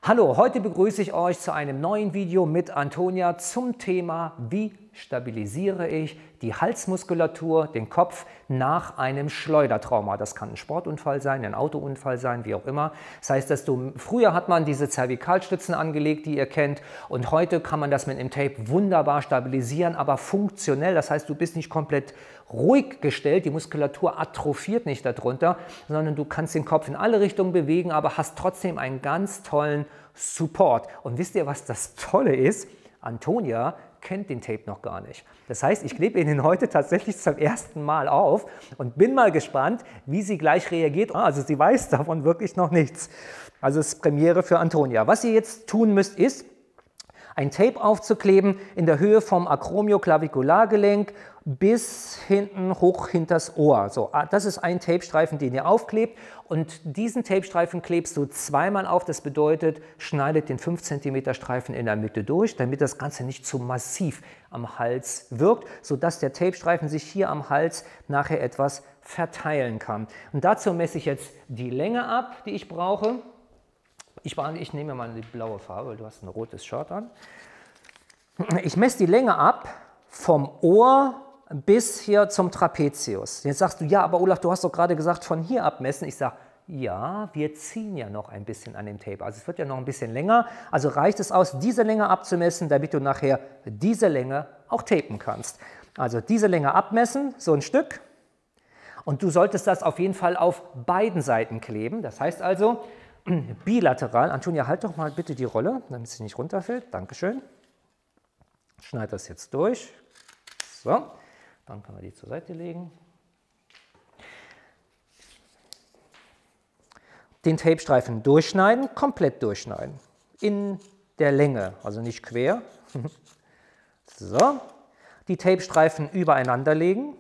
Hallo, heute begrüße ich euch zu einem neuen Video mit Antonia zum Thema, wie stabilisiere ich die Halsmuskulatur, den Kopf nach einem Schleudertrauma. Das kann ein Sportunfall sein, ein Autounfall sein, wie auch immer. Das heißt, früher hat man diese Zervikalstützen angelegt, die ihr kennt, und heute kann man das mit einem Tape wunderbar stabilisieren, aber funktionell. Das heißt, du bist nicht komplett ruhig gestellt, die Muskulatur atrophiert nicht darunter, sondern du kannst den Kopf in alle Richtungen bewegen, aber hast trotzdem einen ganz tollen Support. Und wisst ihr, was das Tolle ist? Antonia kennt den Tape noch gar nicht. Das heißt, ich klebe ihn heute tatsächlich zum ersten Mal auf und bin mal gespannt, wie sie gleich reagiert. Also sie weiß davon wirklich noch nichts. Also es ist Premiere für Antonia. Was ihr jetzt tun müsst, ist, ein Tape aufzukleben in der Höhe vom Acromioclaviculargelenk bis hinten hoch hinters Ohr. So, das ist ein Tapestreifen, den ihr aufklebt, und diesen Tapestreifen klebst du zweimal auf. Das bedeutet, schneidet den 5 cm Streifen in der Mitte durch, damit das Ganze nicht zu massiv am Hals wirkt, sodass der Tapestreifen sich hier am Hals nachher etwas verteilen kann. Und dazu messe ich jetzt die Länge ab, die ich brauche. Ich nehme mal die blaue Farbe, weil du hast ein rotes Shirt an. Ich messe die Länge ab vom Ohr bis hier zum Trapezius. Jetzt sagst du, ja, aber Olaf, du hast doch gerade gesagt, von hier abmessen. Ich sage, ja, wir ziehen ja noch ein bisschen an dem Tape. Also es wird ja noch ein bisschen länger. Also reicht es aus, diese Länge abzumessen, damit du nachher diese Länge auch tapen kannst. Also diese Länge abmessen, so ein Stück. Und du solltest das auf jeden Fall auf beiden Seiten kleben. Das heißt also, bilateral. Antonia, halt doch mal bitte die Rolle, damit sie nicht runterfällt. Dankeschön. Schneid das jetzt durch. So, dann können wir die zur Seite legen. Den Tapestreifen durchschneiden, komplett durchschneiden. In der Länge, also nicht quer. So, die Tapestreifen übereinander legen.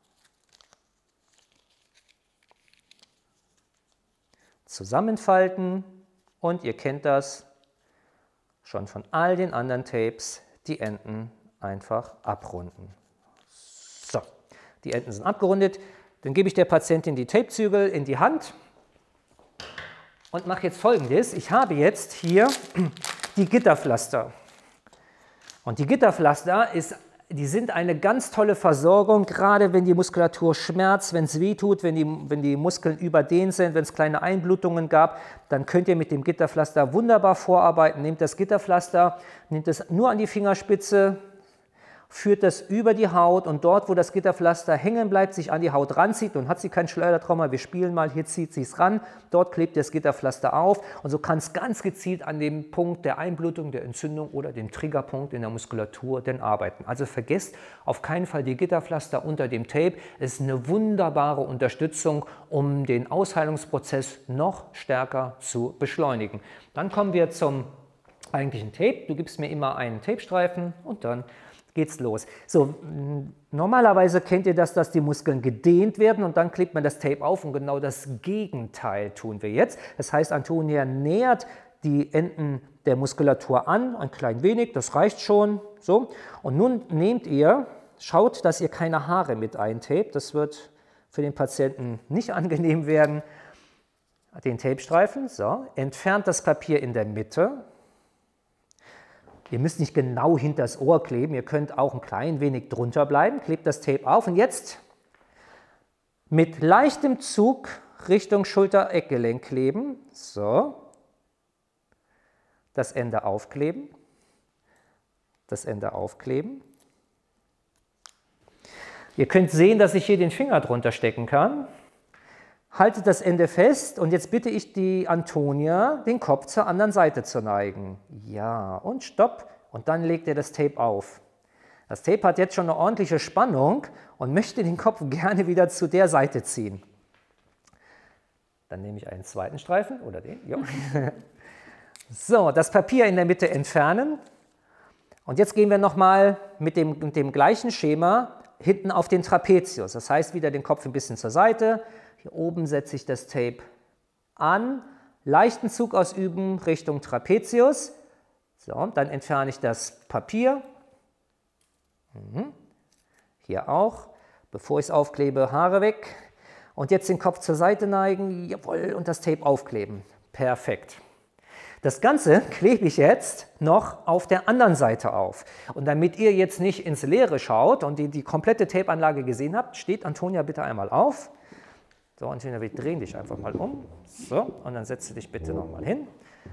Zusammenfalten, und ihr kennt das schon von all den anderen Tapes, die Enden einfach abrunden. So, die Enden sind abgerundet. Dann gebe ich der Patientin die Tapezügel in die Hand und mache jetzt Folgendes. Ich habe jetzt hier die Gitterpflaster. Und die Gitterpflaster die sind eine ganz tolle Versorgung, gerade wenn die Muskulatur schmerzt, wenn es weh tut, wenn die Muskeln überdehnt sind, wenn es kleine Einblutungen gab, dann könnt ihr mit dem Gitterpflaster wunderbar vorarbeiten. Nehmt das Gitterpflaster, nehmt es nur an die Fingerspitze, führt das über die Haut, und dort, wo das Gitterpflaster hängen bleibt, sich an die Haut ranzieht, und hat sie kein Schleudertrauma, wir spielen mal, hier zieht sie es ran, dort klebt das Gitterpflaster auf, und so kann es ganz gezielt an dem Punkt der Einblutung, der Entzündung oder dem Triggerpunkt in der Muskulatur denn arbeiten. Also vergesst auf keinen Fall die Gitterpflaster unter dem Tape. Es ist eine wunderbare Unterstützung, um den Ausheilungsprozess noch stärker zu beschleunigen. Dann kommen wir zum eigentlichen Tape. Du gibst mir immer einen Tapestreifen und dann geht's los. So, normalerweise kennt ihr das, dass die Muskeln gedehnt werden, und dann klebt man das Tape auf, und genau das Gegenteil tun wir jetzt. Das heißt, Antonia nähert die Enden der Muskulatur an, ein klein wenig, das reicht schon. So. Und nun nehmt ihr, schaut, dass ihr keine Haare mit eintapet, das wird für den Patienten nicht angenehm werden. Den Tapestreifen, so, entfernt das Papier in der Mitte. Ihr müsst nicht genau hinter das Ohr kleben, ihr könnt auch ein klein wenig drunter bleiben. Klebt das Tape auf, und jetzt mit leichtem Zug Richtung Schulter-Eckgelenk kleben. So. Das Ende aufkleben. Das Ende aufkleben. Ihr könnt sehen, dass ich hier den Finger drunter stecken kann. Haltet das Ende fest, und jetzt bitte ich die Antonia, den Kopf zur anderen Seite zu neigen. Ja, und stopp, und dann legt ihr das Tape auf. Das Tape hat jetzt schon eine ordentliche Spannung und möchte den Kopf gerne wieder zu der Seite ziehen. Dann nehme ich einen zweiten Streifen, oder den. Jo. So, das Papier in der Mitte entfernen, und jetzt gehen wir nochmal mit dem gleichen Schema hinten auf den Trapezius. Das heißt, wieder den Kopf ein bisschen zur Seite. Hier oben setze ich das Tape an, leichten Zug ausüben Richtung Trapezius. So, dann entferne ich das Papier. Hier auch. Bevor ich es aufklebe, Haare weg. Und jetzt den Kopf zur Seite neigen, jawohl, und das Tape aufkleben. Perfekt. Das Ganze klebe ich jetzt noch auf der anderen Seite auf. Und damit ihr jetzt nicht ins Leere schaut und die komplette Tape-Anlage gesehen habt, steht Antonia bitte einmal auf. So, Antonia, wir drehen dich einfach mal um. So, und dann setze dich bitte nochmal hin.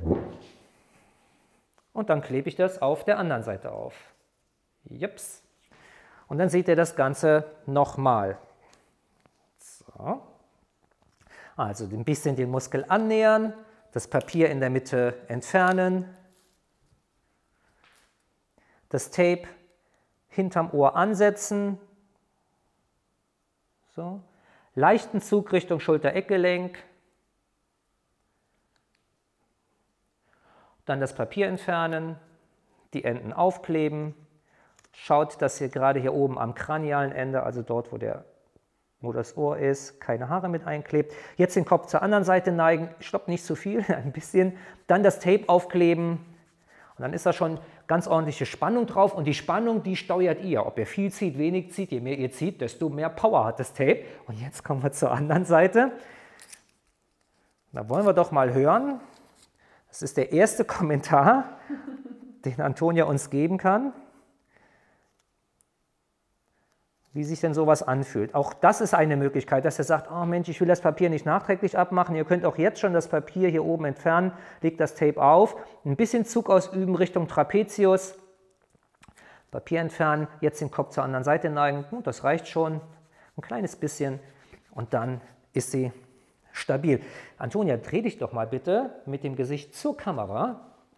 Und dann klebe ich das auf der anderen Seite auf. Jups. Und dann seht ihr das Ganze nochmal. So. Also ein bisschen den Muskel annähern, das Papier in der Mitte entfernen, das Tape hinterm Ohr ansetzen, so. Leichten Zug Richtung Schulter-Eckgelenk, dann das Papier entfernen, die Enden aufkleben, schaut, dass ihr gerade hier oben am kranialen Ende, also dort, wo das Ohr ist, keine Haare mit einklebt. Jetzt den Kopf zur anderen Seite neigen, stopp, nicht zu viel, ein bisschen. Dann das Tape aufkleben und dann ist da schon ganz ordentliche Spannung drauf und die Spannung, die steuert ihr. Ob ihr viel zieht, wenig zieht, je mehr ihr zieht, desto mehr Power hat das Tape. Und jetzt kommen wir zur anderen Seite. Da wollen wir doch mal hören. Das ist der erste Kommentar, den Antonia uns geben kann, wie sich denn sowas anfühlt. Auch das ist eine Möglichkeit, dass ihr sagt, oh Mensch, ich will das Papier nicht nachträglich abmachen. Ihr könnt auch jetzt schon das Papier hier oben entfernen, legt das Tape auf, ein bisschen Zug ausüben Richtung Trapezius, Papier entfernen, jetzt den Kopf zur anderen Seite neigen, das reicht schon, ein kleines bisschen und dann ist sie stabil. Antonia, dreh dich doch mal bitte mit dem Gesicht zur Kamera.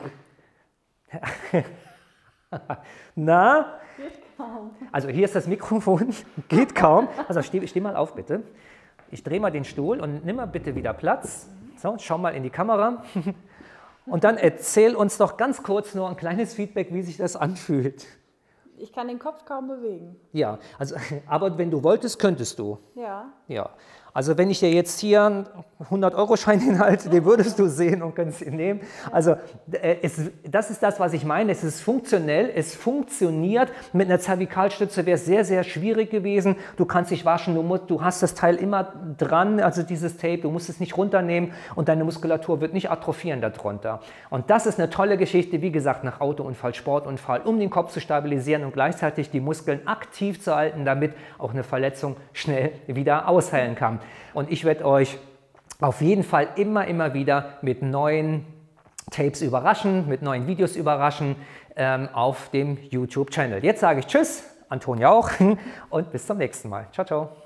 Na? Also hier ist das Mikrofon, geht kaum. Also steh mal auf bitte. Ich drehe mal den Stuhl und nimm mal bitte wieder Platz. So, schau mal in die Kamera. Und dann erzähl uns doch ganz kurz nur ein kleines Feedback, wie sich das anfühlt. Ich kann den Kopf kaum bewegen. Ja, also, aber wenn du wolltest, könntest du. Ja. Ja. Also wenn ich dir jetzt hier einen 100-Euro-Schein hinhalte, den würdest du sehen und könntest ihn nehmen. Also das ist das, was ich meine. Es ist funktionell, es funktioniert. Mit einer Zervikalstütze wäre es sehr, sehr schwierig gewesen. Du kannst dich waschen, du hast das Teil immer dran, also dieses Tape, du musst es nicht runternehmen und deine Muskulatur wird nicht atrophieren darunter. Und das ist eine tolle Geschichte, wie gesagt, nach Autounfall, Sportunfall, um den Kopf zu stabilisieren und gleichzeitig die Muskeln aktiv zu halten, damit auch eine Verletzung schnell wieder ausheilen kann. Und ich werde euch auf jeden Fall immer wieder mit neuen Tapes überraschen, mit neuen Videos überraschen auf dem YouTube-Channel. Jetzt sage ich Tschüss, Antonia auch und bis zum nächsten Mal. Ciao, ciao.